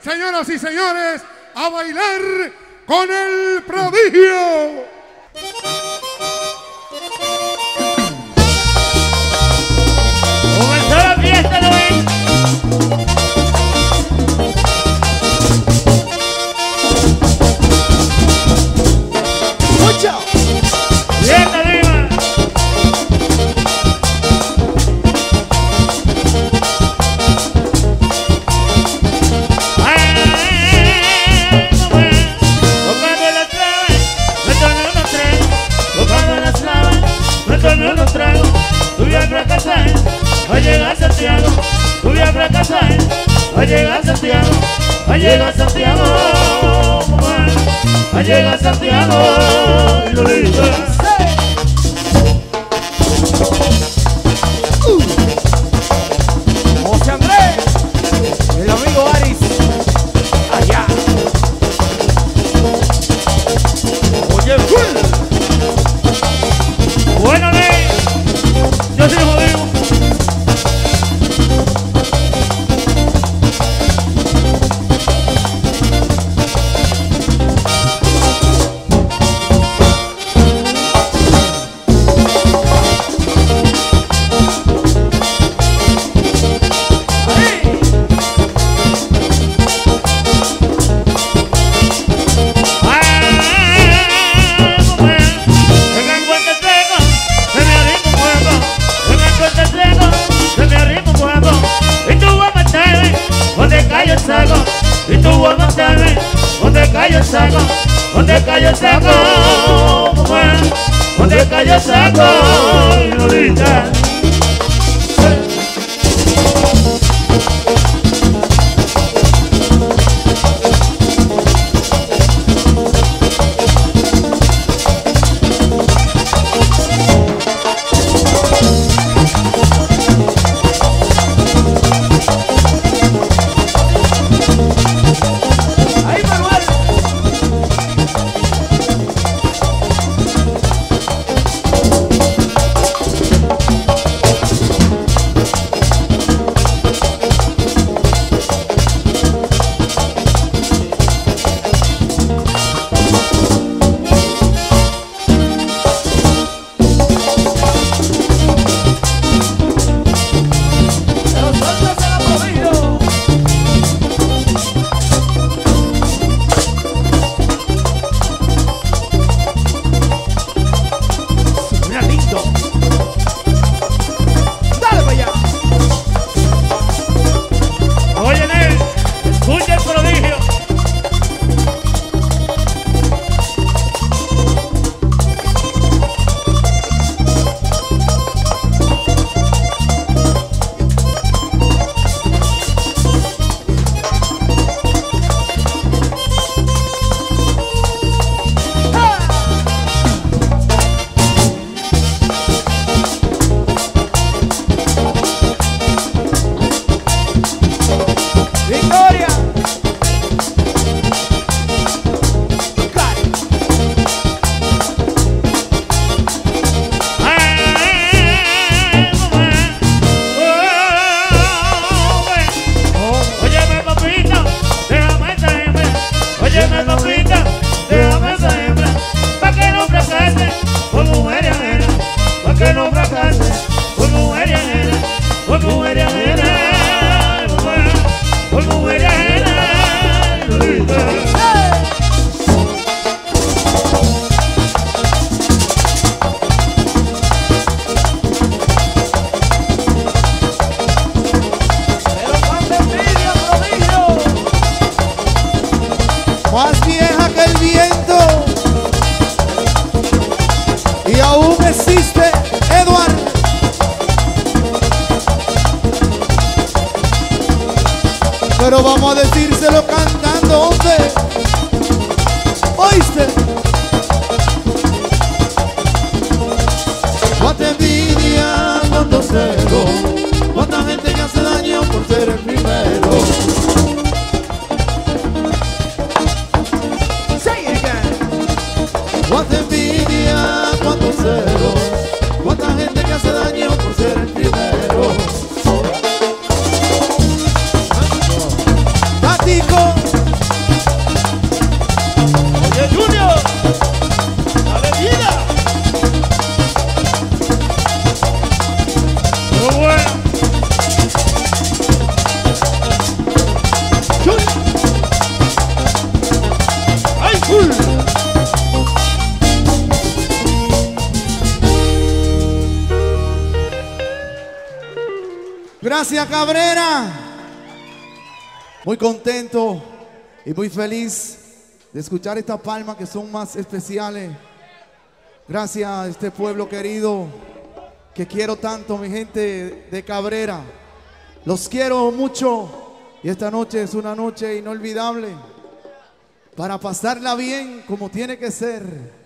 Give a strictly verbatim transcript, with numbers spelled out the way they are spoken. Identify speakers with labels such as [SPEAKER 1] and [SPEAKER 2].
[SPEAKER 1] Señoras y señores, a bailar con el prodigio.
[SPEAKER 2] Comenzó la fiesta, Luis.
[SPEAKER 3] ¡Mucho!
[SPEAKER 2] Fiesta, Lima. Ay, mamá. Tocando las trabas, me tomé unos tragos. Tocando las trabas, me tomé unos tragos. Tú voy a fracasar, a llegar a Santiago. Tú voy a fracasar, a llegar a Santiago. A llegar a Santiago, mamá. A llegar a Santiago, Lolita.
[SPEAKER 3] Uh. José Andrés, el amigo Aris, allá. Oye,
[SPEAKER 2] Bueno, Ley, yo soy jodido. Y tú vas a matarme, donde cayó el saco, donde cayó el saco, mujer, donde cayó el saco, Lolita.
[SPEAKER 3] más vieja que el viento, y aún existe Eduardo. Pero vamos a decírselo cantando, hombre. ¿Oíste? Cuánta envidia, cuánto celo, cuánta gente que hace daño por ser el primero. Cuánta envidia, cuánto celo, cuánta gente que hace daño por ser el primero. Tático. Gracias, Cabrera. Muy contento y muy feliz de escuchar estas palmas que son más especiales. Gracias a este pueblo querido que quiero tanto, mi gente de Cabrera. Los quiero mucho y esta noche es una noche inolvidable para pasarla bien como tiene que ser.